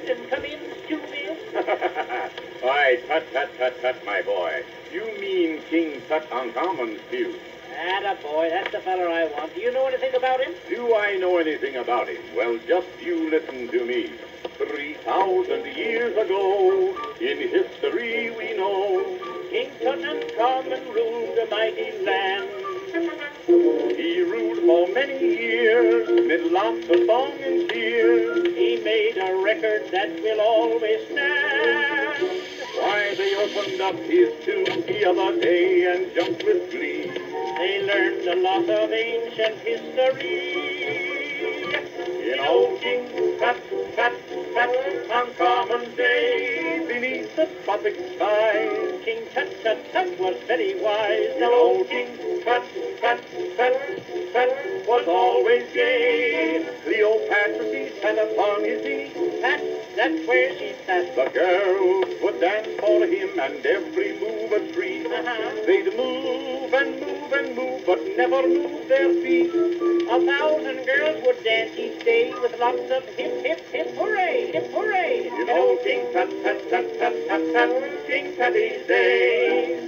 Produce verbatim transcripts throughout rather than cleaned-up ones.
out and come in, stew miss? Why, tut, tut, tut, tut, my boy. You mean King Tut uncommon stew. Atta boy, that's the feller I want. Do you know anything about him? Do I know anything about him? Well, just you listen to me. Three thousand years ago, in history we know, King Tut uncommon ruled a mighty land. He ruled for many years, mid lots of song and cheers. He made a record that will always stand. Why, they opened up his tomb the other day and jumped with glee. They learned a lot of ancient history. In Old King Tut, Tut, Tut, uncommon day, beneath the tropic sky, King Tut, Tut, Tut was very wise. in Old King Tut, Tut, Tut, Tut, was always gay. Cleopatra, she sat upon his knee. Pat, that's where she sat. The girls would dance for him, and every move a treat. Uh-huh. They'd move and move and move, but never move their feet. A thousand girls would dance each day with lots of hip, hip, hip, hooray, hip, hooray. In Old King Tut, Tut, Tut, Tut, Tut, Tut, King Tutty's day.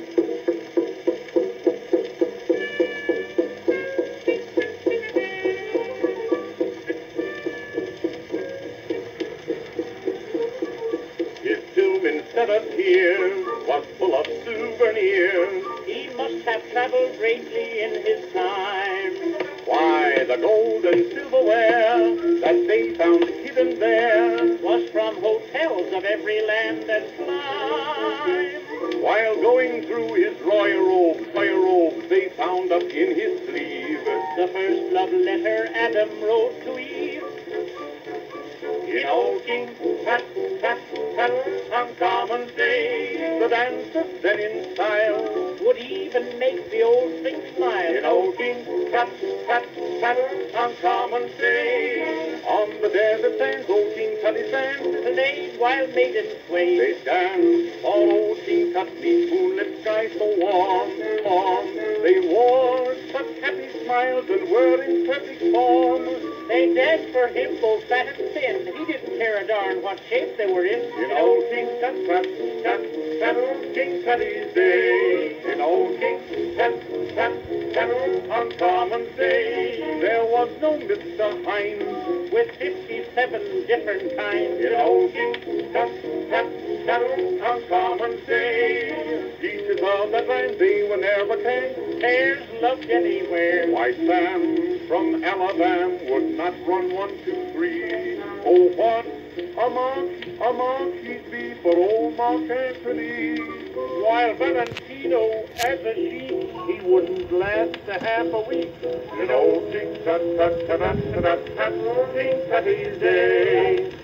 His tomb instead of tears was full of souvenirs. He must have traveled greatly in his time. Why, the gold and silverware that they found hidden there Was from hotels of every land and clime. while going through his royal robes, fire robes they found up in his sleeve. The first love letter Adam wrote to Eve. In Old King Tut, Tut, Tut, uncommon day, the dancers then in style Would even make the old thing smile. in Old King Tut, Tut, Tut, uncommon day. On the desert sands, Old King Tutty stands. Played while maidens swayed. They stand for Old King Tut, neath moonlit skies so warm, warm. They wore such happy smiles and were in perfect form. They danced for him both fat and thin. He didn't care a darn what shape they were in. In Old King Tut, Tut, Tut, Tut, King Tutty's day. In Old King Tut, Tut, Tut, uncommon day. There was no Mister Hines With fifty-seven different kinds. in Old King Tut, Tut, Tut, uncommon day. Peaches of that land they were never came. Hares loved anywhere. White Sam from Alabama would not run one, two, three. Oh, what a mark, a mark he'd be for old Mark Antony. While Valentino, as a sheep, he wouldn't last a half a week. In Old King Tut, Tut, Tut, Tut, Tut, Tut, King Tutty's day.